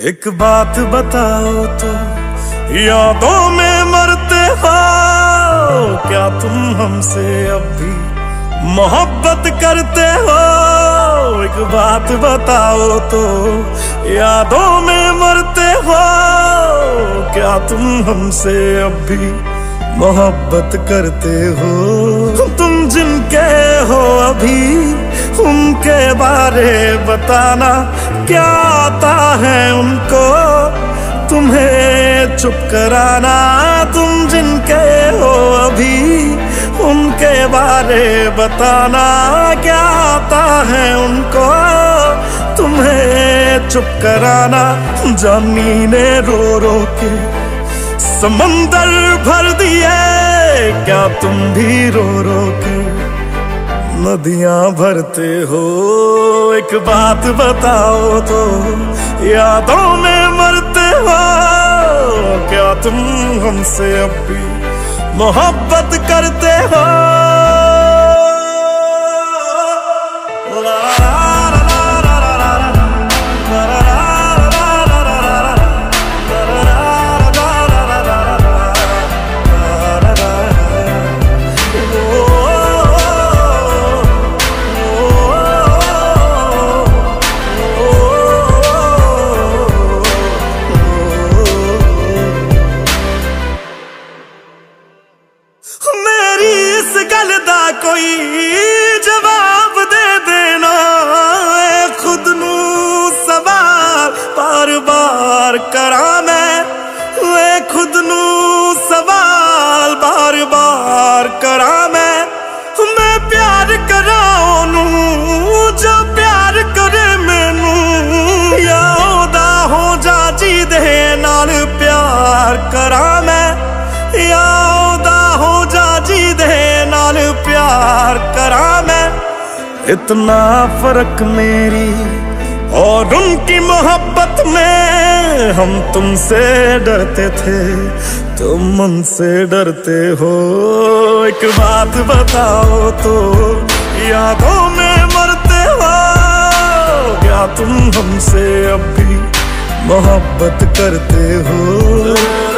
एक बात बताओ तो, यादों में मरते हो क्या तुम हमसे अब भी मोहब्बत करते हो? एक बात बताओ तो, यादों में मरते हो क्या तुम हमसे अब भी मोहब्बत करते हो? तुम जिनके हो अभी उनके बारे बताना, क्या आता है उनको तुम्हें चुप कराना? तुम जिनके हो अभी उनके बारे बताना, क्या आता है उनको तुम्हें चुप कराना? जानी ने रो रो के समंदर भर दिए, क्या तुम भी रो रो के नदियां भरते हो? एक बात बताओ तो, यादों में मरते हो क्या तुम हमसे अब भी मोहब्बत करते हो? जवाब दे देना खुद नू सवाल बार बार करा मैं, खुद नू सवाल बार बार करा मैं प्यार करा ओनू जो प्यार करे मैनू, या ओदा हो जा जी दे नाल प्यार करा मैं, या ओदा हो जा जी दे नाल प्यार करा मैं। इतना फर्क मेरी और उनकी मोहब्बत में, हम तुमसे डरते थे तुम उनसे डरते हो। एक बात बताओ तो, यादों में मरते हो क्या तुम हमसे अब भी मोहब्बत करते हो?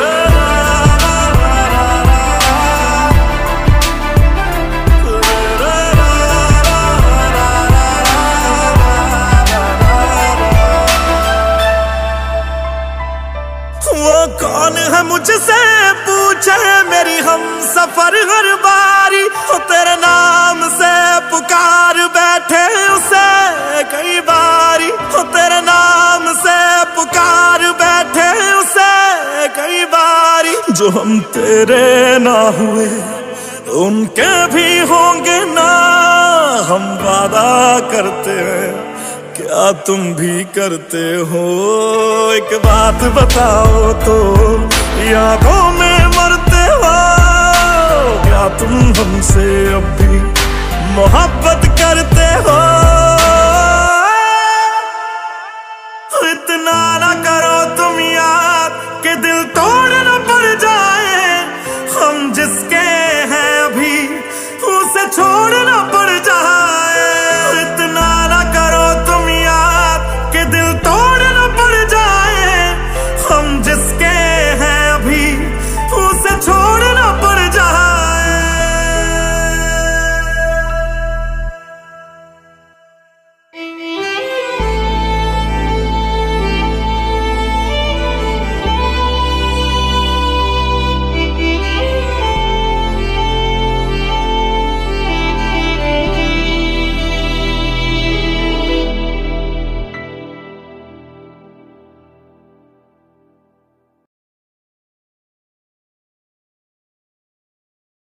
कौन है मुझसे पूछे मेरी हम सफर हर बारी, हो तेरे नाम से पुकार बैठे उसे कई बारी, हो तेरे नाम से पुकार बैठे उसे कई बारी। जो हम तेरे ना हुए उनके भी होंगे ना, हम वादा करते हैं क्या तुम भी करते हो? एक बात बताओ तो, यादों में मरते हो क्या तुम हमसे अब भी मोहब्बत करते हो? इतना ना करो तुम याद कि दिल तोड़ न पड़ जाए, हम जिसके हैं अभी उसे छोड़ न पड़